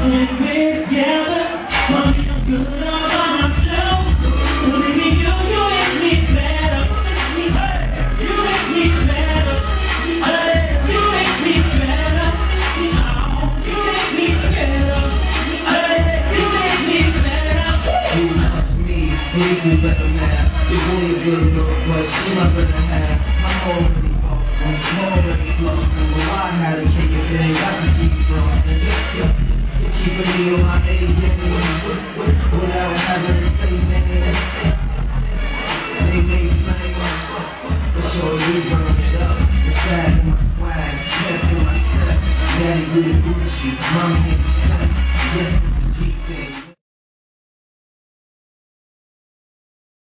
when we're together. Mommy, I'm good all by myself. Baby, you make me better. You make me better. You make me better. Oh, you make me better. You make me better. You lost me, and you do better math. Your boy a good look, but she my better half. I'm already bossing, I'm already flossing. But why had a cake if it ain't got the sweet frosting? You're keeping me on my A game without having to say name. They may flame, but sure you burn it up. It's sad in my swag, kept in my step. Daddy with a Gucci, mommy in the sense. Yes,